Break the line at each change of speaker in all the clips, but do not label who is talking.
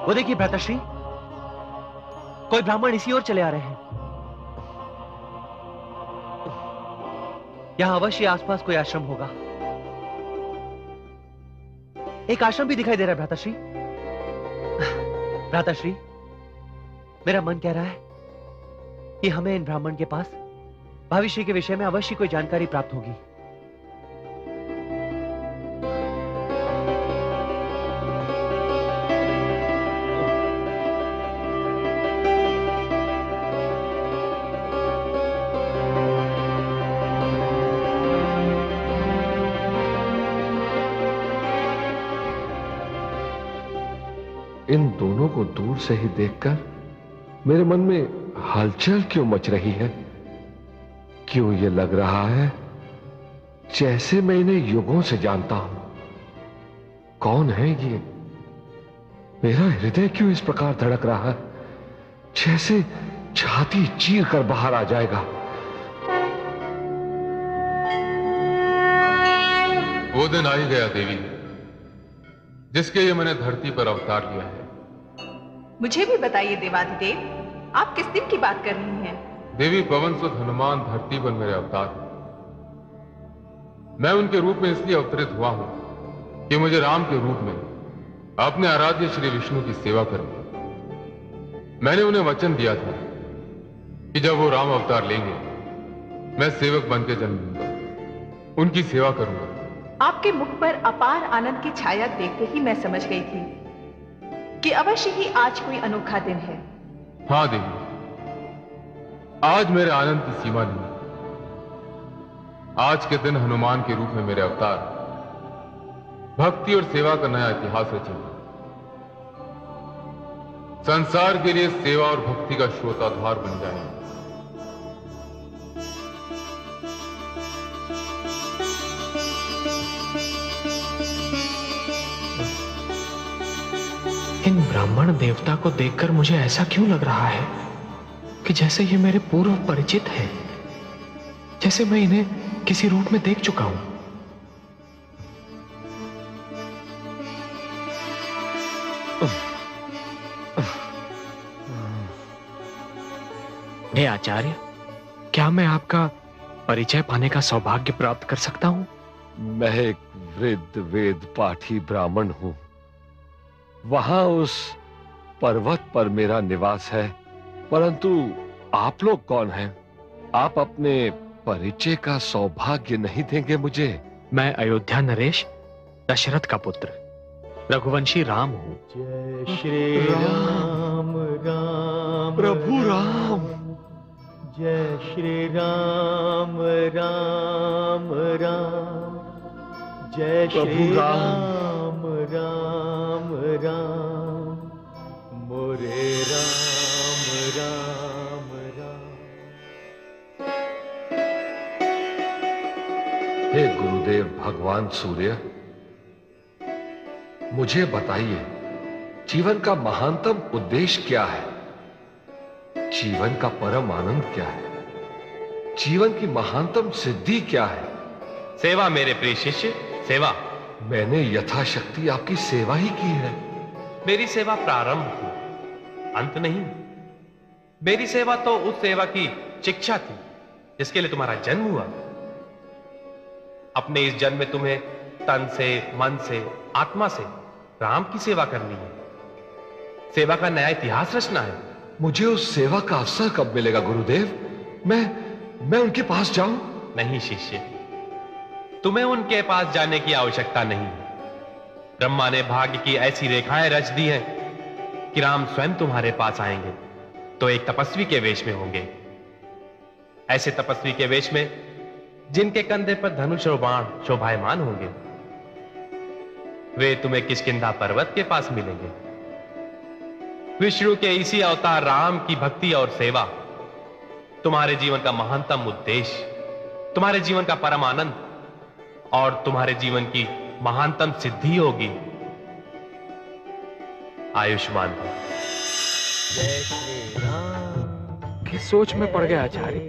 वो देखिए भ्राताश्री, कोई ब्राह्मण इसी ओर चले आ रहे हैं। यहां अवश्य आसपास कोई आश्रम होगा। एक आश्रम भी दिखाई दे रहा है भ्राताश्री। भ्राताश्री, मेरा मन कह रहा है कि हमें इन ब्राह्मण के पास भविष्य के विषय में अवश्य कोई जानकारी प्राप्त होगी।
इन दोनों को दूर से ही देखकर मेरे मन में हलचल क्यों मच रही है? क्यों ये लग रहा है जैसे मैं इन्हें युगों से जानता हूं। कौन है ये? मेरा हृदय क्यों इस प्रकार धड़क रहा है जैसे छाती चीर कर बाहर आ जाएगा।
वो दिन आ ही गया देवी, जिसके लिए मैंने धरती पर अवतार लिया है।
मुझे भी बताइए देवाधिदेव, आप किस दिन की बात कर रही हैं?
देवी, पवन सुत हनुमान धरती पर मेरे अवतार हैं। मैं उनके रूप में इसलिए अवतरित हुआ हूं कि मुझे राम के रूप में अपने आराध्य श्री विष्णु की सेवा करनी। मैंने उन्हें वचन दिया था कि जब वो राम अवतार लेंगे, मैं सेवक बन के जन्म लूंगा, उनकी सेवा करूंगा।
आपके मुख पर अपार आनंद की छाया देखते ही मैं समझ गई थी कि अवश्य ही आज कोई अनोखा दिन है।
हां देवी, आज मेरे आनंद की सीमा नहीं। आज के दिन हनुमान के रूप में मेरे अवतार भक्ति और सेवा का नया इतिहास रचेंगे। संसार के लिए सेवा और भक्ति का स्रोताधार बन जाएंगे।
इन ब्राह्मण देवता को देखकर मुझे ऐसा क्यों लग रहा है कि जैसे ये मेरे पूर्व परिचित हैं, जैसे मैं इन्हें किसी रूप में देख चुका हूं। हे आचार्य, क्या मैं आपका परिचय पाने का सौभाग्य प्राप्त कर सकता हूं?
मैं एक वृद्ध वेद पाठी ब्राह्मण हूं। वहां उस पर्वत पर मेरा निवास है, परंतु आप लोग कौन हैं? आप अपने परिचय का सौभाग्य नहीं देंगे मुझे?
मैं अयोध्या नरेश, दशरथ का पुत्र, रघुवंशी राम हूं।
जय श्री राम राम
प्रभु राम।
जय श्री राम राम राम। जय श्री राम राम राम। मोरे राम राम राम।
हे गुरुदेव भगवान सूर्य, मुझे बताइए, जीवन का महानतम उद्देश्य क्या है? जीवन का परम आनंद क्या है? जीवन की महानतम सिद्धि क्या है?
सेवा मेरे प्रिय शिष्य, सेवा।
मैंने यथाशक्ति आपकी सेवा ही की है।
मेरी सेवा प्रारंभ थी, अंत नहीं। मेरी सेवा तो उस सेवा की शिक्षा थी जिसके लिए तुम्हारा जन्म हुआ। अपने इस जन्म में तुम्हें तन से, मन से, आत्मा से राम की सेवा करनी है। सेवा का नया इतिहास रचना है।
मुझे उस सेवा का अवसर कब मिलेगा गुरुदेव? मैं उनके पास जाऊं?
नहीं शिष्य, तुम्हें उनके पास जाने की आवश्यकता नहीं। ब्रह्मा ने भाग्य की ऐसी रेखाएं रच दी हैं कि राम स्वयं तुम्हारे पास आएंगे तो एक तपस्वी के वेश में होंगे। ऐसे तपस्वी के वेश में जिनके कंधे पर धनुष और बाण शोभायमान होंगे। वे तुम्हें किष्किंधा पर्वत के पास मिलेंगे। विष्णु के इसी अवतार राम की भक्ति और सेवा तुम्हारे जीवन का महानतम उद्देश्य, तुम्हारे जीवन का परम आनंद और तुम्हारे जीवन की महानतम सिद्धि होगी। आयुष्मान भव।
जय श्री राम।
किस सोच में पड़ गया आचार्य?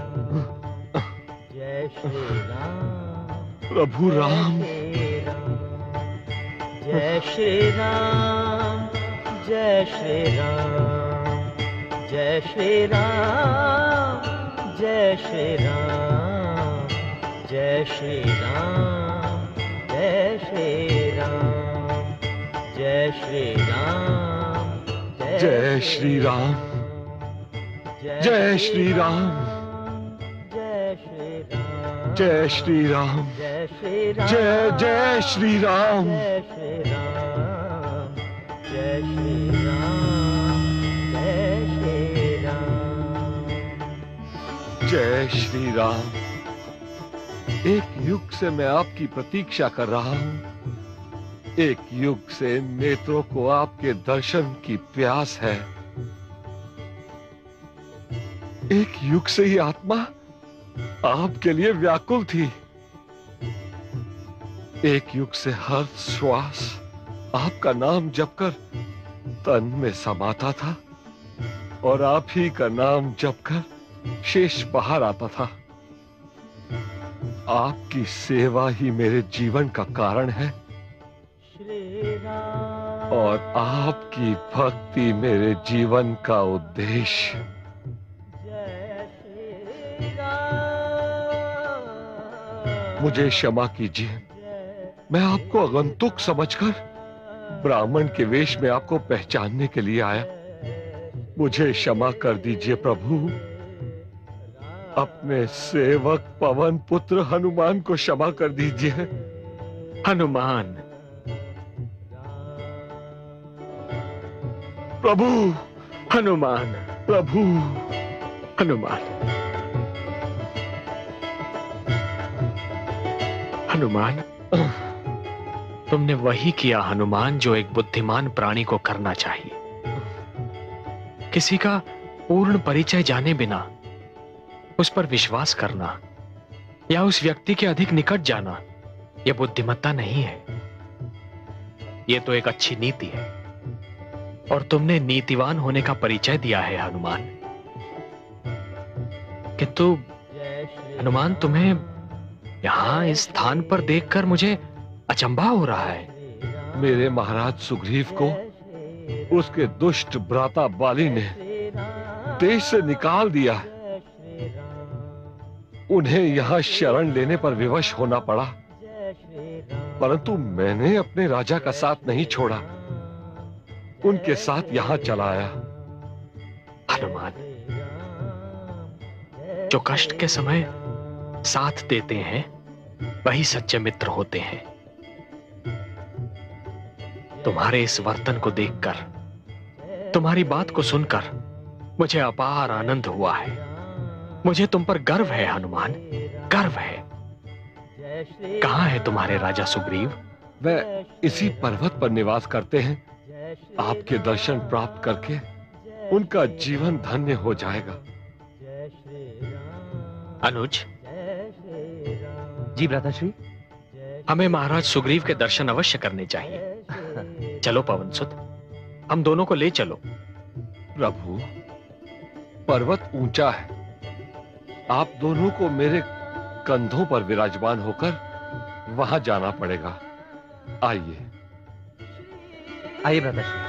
जय श्री राम।
प्रभु राम।
जय श्री राम। जय श्री राम, जय श्री राम, जय श्री राम, जय श्री राम, जय श्री राम, जय श्री राम,
जय श्री राम, जय श्री राम, जय श्री राम, जय जय श्री राम,
जय श्री राम, जय श्री राम,
जय श्री राम। एक युग से मैं आपकी प्रतीक्षा कर रहा हूं। एक युग से नेत्रों को आपके दर्शन की प्यास है। एक युग से ही आत्मा आपके लिए व्याकुल थी। एक युग से हर श्वास आपका नाम जपकर तन में समाता था और आप ही का नाम जपकर शेष बाहर आता था। आपकी सेवा ही मेरे जीवन का कारण है और आपकी भक्ति मेरे जीवन का उद्देश्य। मुझे क्षमा कीजिए, मैं आपको आगंतुक समझकर ब्राह्मण के वेश में आपको पहचानने के लिए आया। मुझे क्षमा कर दीजिए प्रभु। अपने सेवक पवन पुत्र हनुमान को क्षमा कर दीजिए।
हनुमान,
प्रभु,
हनुमान,
प्रभु,
हनुमान, हनुमान, तुमने वही किया हनुमान जो एक बुद्धिमान प्राणी को करना चाहिए। किसी का पूर्ण परिचय जाने बिना उस पर विश्वास करना या उस व्यक्ति के अधिक निकट जाना, यह बुद्धिमत्ता नहीं है। यह तो एक अच्छी नीति है और तुमने नीतिवान होने का परिचय दिया है हनुमान। किंतु हनुमान, तुम्हें यहां इस स्थान पर देखकर मुझे अचंभा हो रहा है।
मेरे महाराज सुग्रीव को उसके दुष्ट भ्राता बाली ने देश से निकाल दिया। उन्हें यहां शरण लेने पर विवश होना पड़ा, परंतु मैंने अपने राजा का साथ नहीं छोड़ा, उनके साथ यहां चला आया।
हनुमान, जो कष्ट के समय साथ देते हैं वही सच्चे मित्र होते हैं। तुम्हारे इस वर्तन को देखकर, तुम्हारी बात को सुनकर मुझे अपार आनंद हुआ है। मुझे तुम पर गर्व है हनुमान, गर्व है। कहां है तुम्हारे राजा सुग्रीव?
वह इसी पर्वत पर निवास करते हैं। आपके दर्शन प्राप्त करके उनका जीवन धन्य हो जाएगा।
अनुज,
जी भ्राताश्री।
हमें महाराज सुग्रीव के दर्शन अवश्य करने चाहिए। चलो पवनसुत, हम दोनों को ले चलो।
प्रभु, पर्वत ऊंचा है। आप दोनों को मेरे कंधों पर विराजमान होकर वहां जाना पड़ेगा। आइए
आइए भ्राताश्री।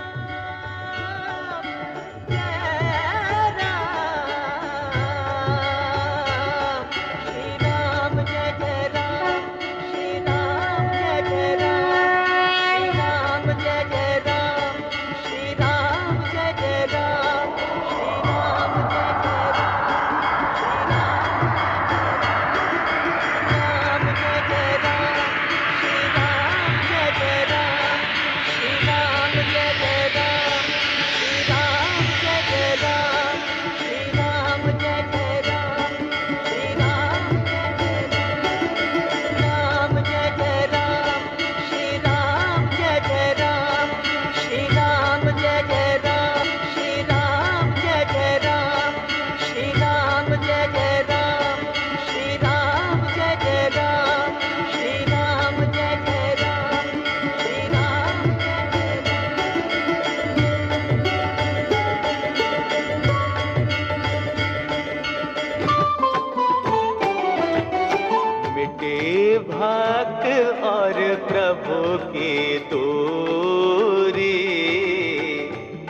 भक्त और प्रभु की दूरी,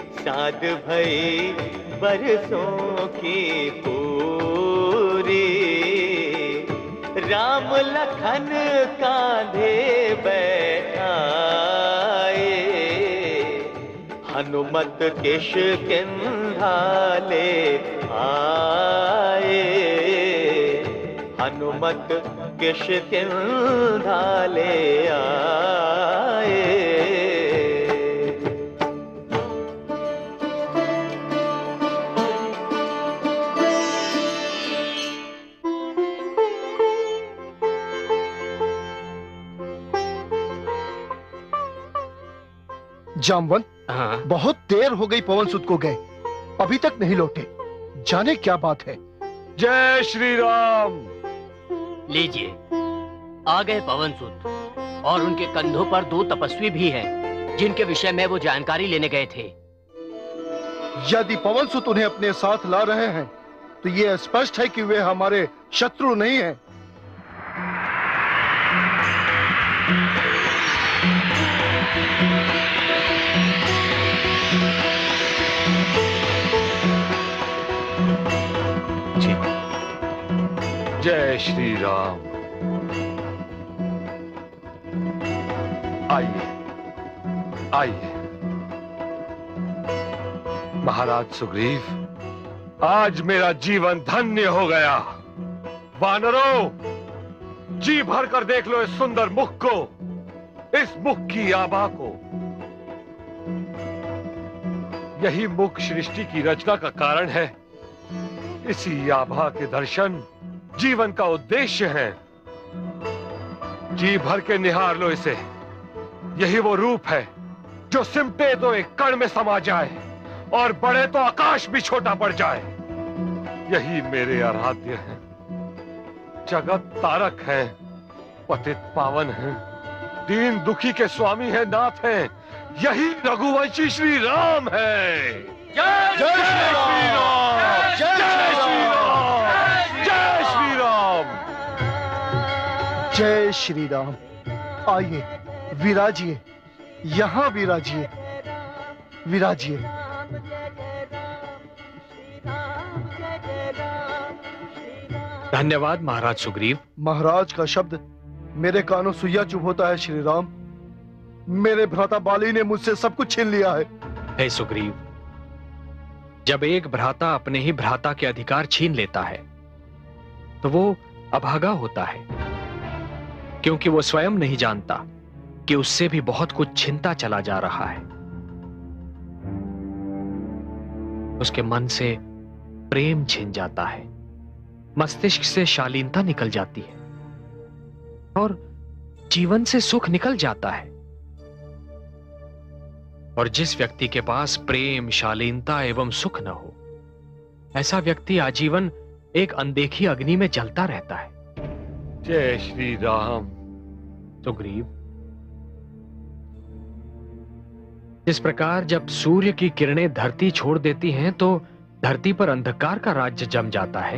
भई बरसों की पूरी, राम लखन कांधे बैठाए, हनुमत किष्किंधा ले आए, हनुमत किष्किंधा ले आए।
जामवंत,
हाँ।
बहुत देर हो गई पवन सुत को गए, अभी तक नहीं लौटे। जाने क्या बात है।
जय श्री राम।
लीजिए, आ गए पवन सुत, और उनके कंधों पर 2 तपस्वी भी हैं, जिनके विषय में वो जानकारी लेने गए थे।
यदि पवन सुत उन्हें अपने साथ ला रहे हैं तो ये स्पष्ट है कि वे हमारे शत्रु नहीं हैं।
जय श्री राम। आइए आइए। महाराज सुग्रीव, आज मेरा जीवन धन्य हो गया। वानरों, जी भर कर देख लो इस सुंदर मुख को, इस मुख की आभा को। यही मुख सृष्टि की रचना का कारण है। इसी आभा के दर्शन जीवन का उद्देश्य है। जी भर के निहार लो इसे। यही वो रूप है जो सिमटे तो एक कण में समा जाए और बढ़े तो आकाश भी छोटा पड़ जाए। यही मेरे आराध्य हैं, जगत तारक हैं, पतित पावन हैं, दीन दुखी के स्वामी हैं, नाथ हैं। यही रघुवंशी श्री राम है। जय श्री राम। जय श्री राम। जय श्री राम।
जय श्री राम। आइए, विराजिए, यहां विराजिए, विराजिए।
धन्यवाद महाराज सुग्रीव।
महाराज का शब्द मेरे कानों सुइया चुभ होता है। श्री राम, मेरे भ्राता बाली ने मुझसे सब कुछ छीन लिया है।
हे सुग्रीव, जब एक भ्राता अपने ही भ्राता के अधिकार छीन लेता है तो वो अभागा होता है, क्योंकि वो स्वयं नहीं जानता कि उससे भी बहुत कुछ छिनता चला जा रहा है। उसके मन से प्रेम छिन जाता है, मस्तिष्क से शालीनता निकल जाती है और जीवन से सुख निकल जाता है। और जिस व्यक्ति के पास प्रेम, शालीनता एवं सुख न हो, ऐसा व्यक्ति आजीवन एक अनदेखी अग्नि में जलता रहता है।
जय श्री राम।
सुग्रीव, जिस प्रकार जब सूर्य की किरणें धरती छोड़ देती हैं तो धरती पर अंधकार का राज्य जम जाता है,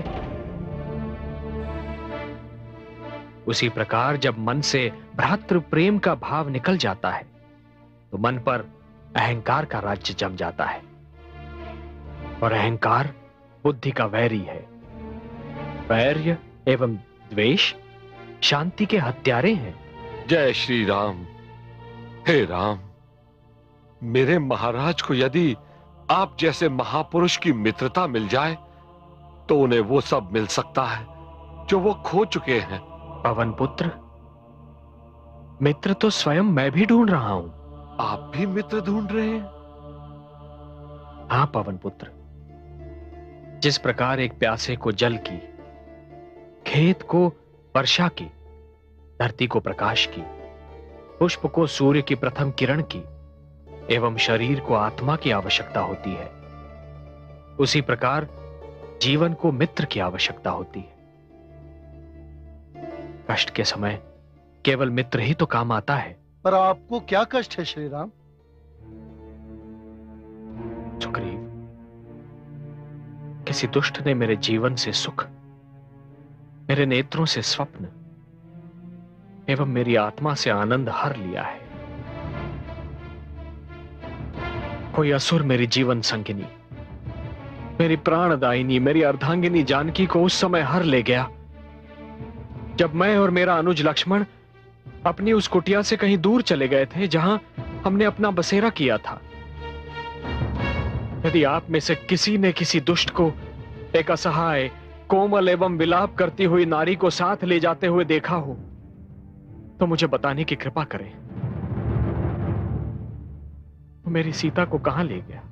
उसी प्रकार जब मन से भ्रातृ प्रेम का भाव निकल जाता है तो मन पर अहंकार का राज्य जम जाता है। और अहंकार बुद्धि का वैरी है। वैर्य एवं द्वेष शांति के हत्यारे हैं।
जय श्री राम। हे राम, मेरे महाराज को यदि आप जैसे महापुरुष की मित्रता मिल जाए तो उन्हें वो सब मिल सकता है जो वो खो चुके हैं।
पवन पुत्र, मित्र तो स्वयं मैं भी ढूंढ रहा हूं।
आप भी मित्र ढूंढ रहे हैं?
हाँ पवन पुत्र, जिस प्रकार एक प्यासे को जल की, खेत को वर्षा की, धरती को प्रकाश की, पुष्प को सूर्य की प्रथम किरण की एवं शरीर को आत्मा की आवश्यकता होती है, उसी प्रकार जीवन को मित्र की आवश्यकता होती है। कष्ट के समय केवल मित्र ही तो काम आता है।
पर आपको क्या कष्ट है श्री राम?
सुग्रीव, किसी दुष्ट ने मेरे जीवन से सुख, मेरे नेत्रों से स्वप्न एवं मेरी आत्मा से आनंद हर लिया है। कोई असुर मेरी जीवन संगिनी, मेरी प्राणदायिनी, मेरी अर्धांगिनी जानकी को उस समय हर ले गया जब मैं और मेरा अनुज लक्ष्मण अपनी उस कुटिया से कहीं दूर चले गए थे जहां हमने अपना बसेरा किया था। यदि आप में से किसी ने किसी दुष्ट को, एक असहाय, कोमल एवं विलाप करती हुई नारी को साथ ले जाते हुए देखा हो तो मुझे बताने की कृपा करें। तो मेरी सीता को कहां ले गया?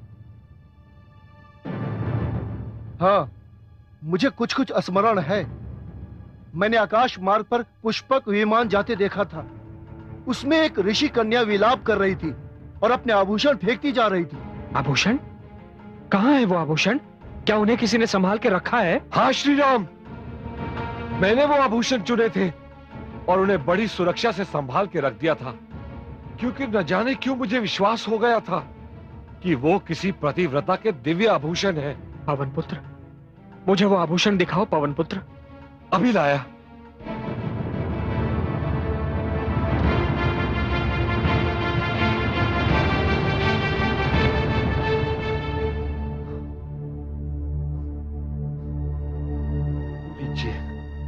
हाँ, मुझे कुछ कुछ स्मरण है। मैंने आकाश मार्ग पर पुष्पक विमान जाते देखा था। उसमें एक ऋषि कन्या विलाप कर रही थी और अपने आभूषण फेंकती जा रही थी।
आभूषण? कहां है वो आभूषण? क्या उन्हें किसी ने संभाल के रखा है?
हाँ श्री राम, मैंने वो आभूषण चुने थे और उन्हें बड़ी सुरक्षा से संभाल के रख दिया था, क्योंकि न जाने क्यों मुझे विश्वास हो गया था कि वो किसी पतिव्रता के दिव्य आभूषण है।
पवन पुत्र, मुझे वो आभूषण दिखाओ पवन पुत्र।
अभी लाया। लीजिए।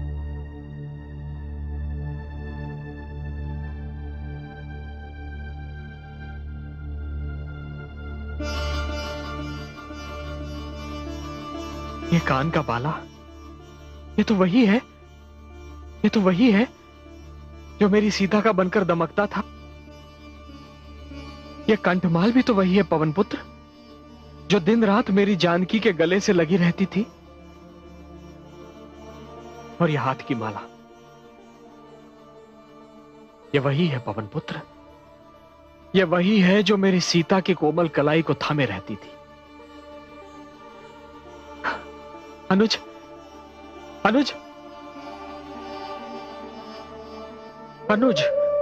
ये कान का बाला, ये तो वही है, ये तो वही है जो मेरी सीता का बनकर दमकता था। ये कंठमाल भी तो वही है पवन पुत्र, जो दिन रात मेरी जानकी के गले से लगी रहती थी। और ये हाथ की माला, ये वही है पवन पुत्र, ये वही है जो मेरी सीता की कोमल कलाई को थामे रहती थी। अनुज, अनुज, अनुज,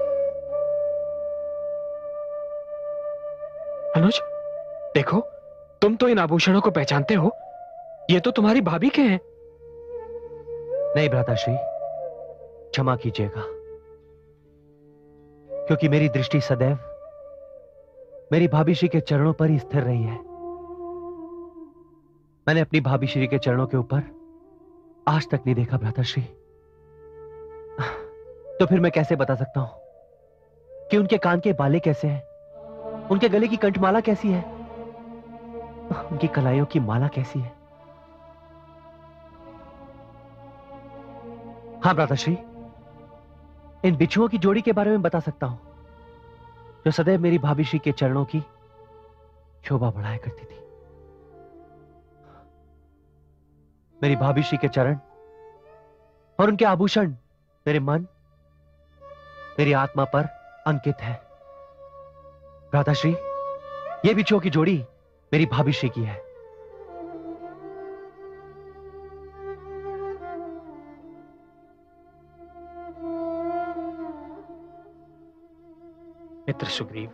अनुज, देखो, तुम तो इन आभूषणों को पहचानते हो। ये तो तुम्हारी भाभी के हैं।
नहीं भ्राताश्री, क्षमा कीजिएगा, क्योंकि मेरी दृष्टि सदैव मेरी भाभी श्री के चरणों पर ही स्थिर रही है। मैंने अपनी भाभी श्री के चरणों के ऊपर आज तक नहीं देखा भ्राताश्री। तो फिर मैं कैसे बता सकता हूं कि उनके कान के बाले कैसे हैं, उनके गले की कंठमाला कैसी है, उनकी कलाइयों की माला कैसी है। हां भ्राताश्री, इन बिच्छुओं की जोड़ी के बारे में बता सकता हूं, जो सदैव मेरी भाभी श्री के चरणों की शोभा बढ़ाया करती थी। मेरी भाभी श्री के चरण और उनके आभूषण मेरे मन, मेरी आत्मा पर अंकित है। भ्राताश्री, ये बिच्छुओं की जोड़ी मेरी भाभी श्री की है।
मित्र सुग्रीव,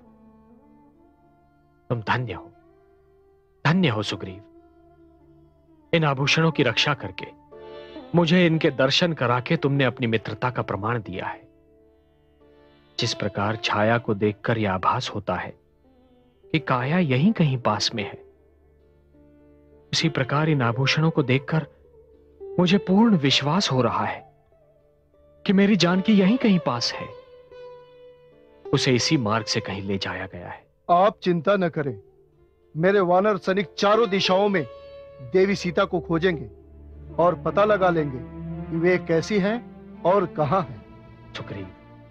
तुम धन्य हो, धन्य हो सुग्रीव। इन आभूषणों की रक्षा करके, मुझे इनके दर्शन करा के तुमने अपनी मित्रता का प्रमाण दिया है। जिस प्रकार छाया को देखकर यह आभास होता है कि काया यहीं कहीं पास में है, उसी प्रकार इन आभूषणों को देखकर मुझे पूर्ण विश्वास हो रहा है कि मेरी जानकी यहीं कहीं पास है। उसे इसी मार्ग से कहीं ले जाया गया है।
आप चिंता न करें, मेरे वानर सैनिक चारों दिशाओं में देवी सीता को खोजेंगे और पता लगा लेंगे कि वे कैसी हैं और कहां हैं।
सुग्रीव,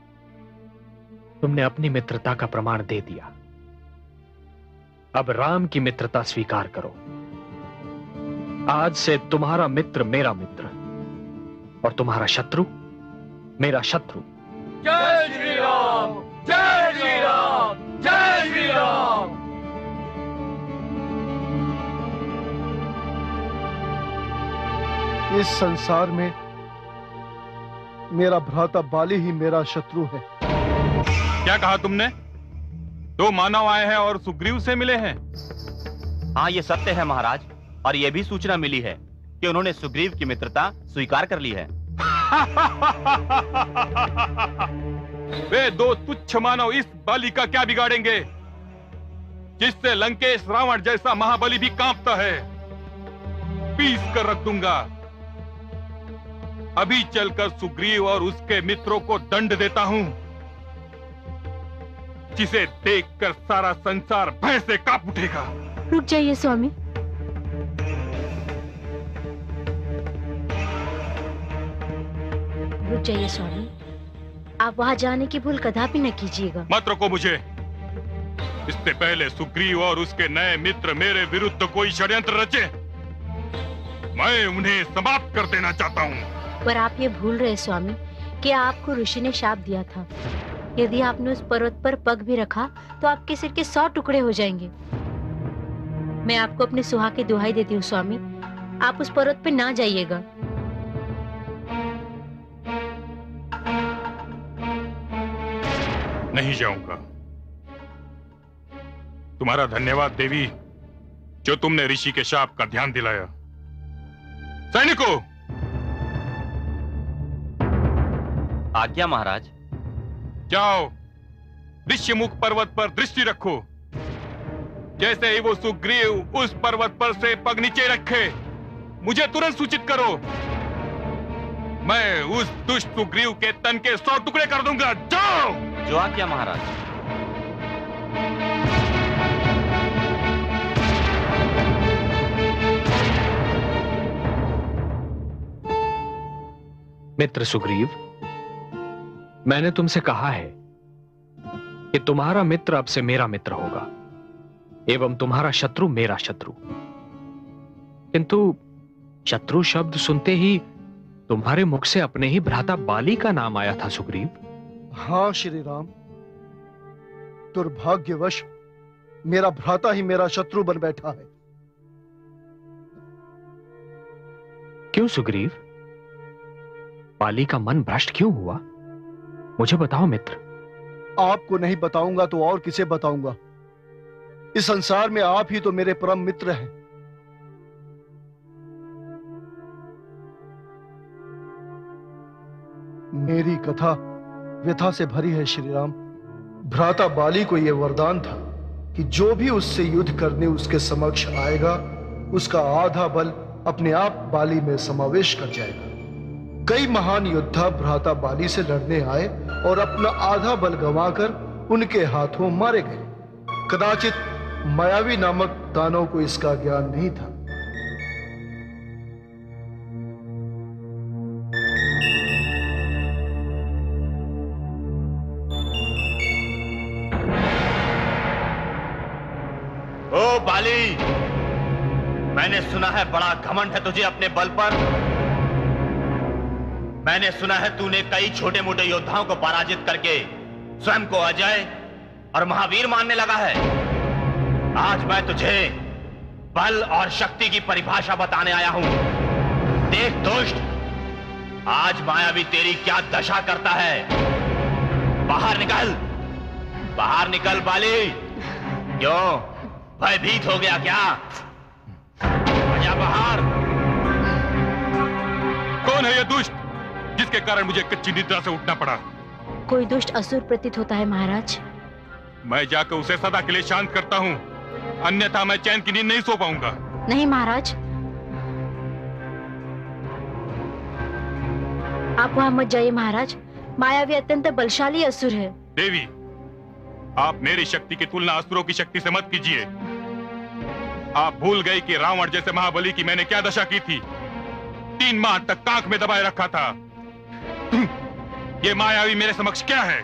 तुमने अपनी मित्रता का प्रमाण दे दिया। अब राम की मित्रता स्वीकार करो। आज से तुम्हारा मित्र मेरा मित्र और तुम्हारा शत्रु मेरा शत्रु।
जय श्री राम, जय श्री राम, जय श्री राम।
इस संसार में मेरा भ्राता बाली ही मेरा शत्रु है।
क्या कहा तुमने? दो मानव आए हैं और सुग्रीव से मिले हैं।
हाँ, ये सत्य है महाराज, और यह भी सूचना मिली है कि उन्होंने सुग्रीव की मित्रता स्वीकार कर ली है।
वे दो तुच्छ मानव इस बाली का क्या बिगाड़ेंगे? जिससे लंकेश रावण जैसा महाबली भी कांपता है, पीस कर रख दूंगा। अभी चलकर सुग्रीव और उसके मित्रों को दंड देता हूं, जिसे देखकर सारा संसार भय से कांप उठेगा।
रुक जाइए स्वामी। रुक जाइए स्वामी, आप वहां जाने की भूल कदापि न कीजिएगा।
मत रोको मुझे। इससे पहले सुग्रीव और उसके नए मित्र मेरे विरुद्ध कोई षड्यंत्र रचे, मैं उन्हें समाप्त कर देना चाहता हूँ।
पर आप ये भूल रहे स्वामी कि आपको ऋषि ने शाप दिया था, यदि आपने उस पर्वत पर पग भी रखा तो आपके सिर के 100 टुकड़े हो जाएंगे। मैं आपको अपने सुहा की दुहाई देती हूँ स्वामी, आप उस पर्वत पर ना जाइएगा।
नहीं जाऊंगा। तुम्हारा धन्यवाद देवी, जो तुमने ऋषि के शाप का ध्यान दिलाया। सैनिकों,
आज्ञा महाराज।
जाओ, ऋष्यमुख पर्वत पर दृष्टि रखो। जैसे ही वो सुग्रीव उस पर्वत पर से पग नीचे रखे, मुझे तुरंत सूचित करो। मैं उस दुष्ट सुग्रीव के तन के 100 टुकड़े कर दूंगा। जाओ।
जो आज्ञा महाराज।
मित्र सुग्रीव, मैंने तुमसे कहा है कि तुम्हारा मित्र अब से मेरा मित्र होगा एवं तुम्हारा शत्रु मेरा शत्रु। किंतु शत्रु शब्द सुनते ही तुम्हारे मुख से अपने ही भ्राता बाली का नाम आया था सुग्रीव।
हाँ श्री राम, दुर्भाग्यवश मेरा भ्राता ही मेरा शत्रु बन बैठा है।
क्यों सुग्रीव? बाली का मन भ्रष्ट क्यों हुआ? मुझे बताओ मित्र।
आपको नहीं बताऊंगा तो और किसे बताऊंगा? इस संसार में आप ही तो मेरे परम मित्र हैं। मेरी कथा व्यथा से भरी है श्री राम। भ्राता बाली को यह वरदान था कि जो भी उससे युद्ध करने उसके समक्ष आएगा, उसका आधा बल अपने आप बाली में समावेश कर जाएगा। कई महान योद्धा भ्राता बाली से लड़ने आए और अपना आधा बल गंवाकर उनके हाथों मारे गए। कदाचित मायावी नामक दानव को इसका ज्ञान नहीं था।
ओ बाली, मैंने सुना है बड़ा घमंड है तुझे अपने बल पर। मैंने सुना है तूने कई छोटे मोटे योद्धाओं को पराजित करके स्वयं को अजय और महावीर मानने लगा है। आज मैं तुझे बल और शक्ति की परिभाषा बताने आया हूं। देख दुष्ट, आज मायावी तेरी क्या दशा करता है। बाहर निकल, बाहर निकल बाली। क्यों, भयभीत हो गया क्या? आजा बाहर।
कौन है यह दुष्ट जिसके कारण मुझे कच्ची निद्रा से उठना पड़ा?
कोई दुष्ट असुर प्रतीत होता है महाराज।
मैं जाकर उसे सदा के लिए शांत करता हूँ, अन्यथा मैं चैन की नींद नहीं सो पाऊंगा।
नहीं महाराज, आप वहां मत जाइए महाराज। मायावी अत्यंत बलशाली असुर है।
देवी, आप मेरी शक्ति की तुलना असुरों की शक्ति से मत कीजिए। आप भूल गए कि रावण जैसे महाबली की मैंने क्या दशा की थी। 3 माह तक कांख में दबाए रखा था। ये मायावी मेरे समक्ष क्या है?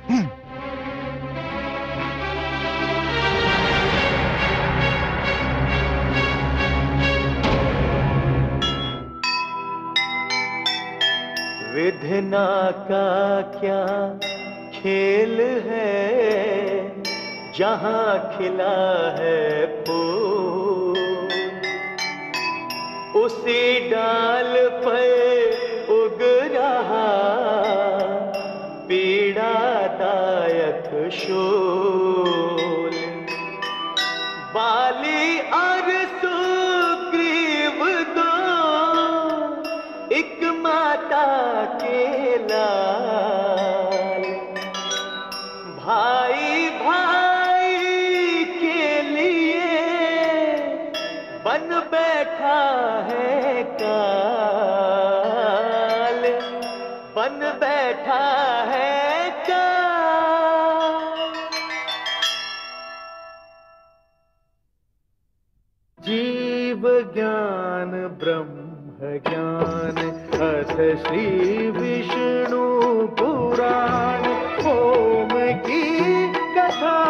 विधना का क्या खेल है, जहां खिला है फूल, उसी डाल पर उग रहा पीड़ादायक शूल। बाली और सुग्रीव दो एक माता के लाल, भाई भाई के शिव ज्ञान ब्रह्म ज्ञान अथ श्री विष्णु पुराण ओम की कथा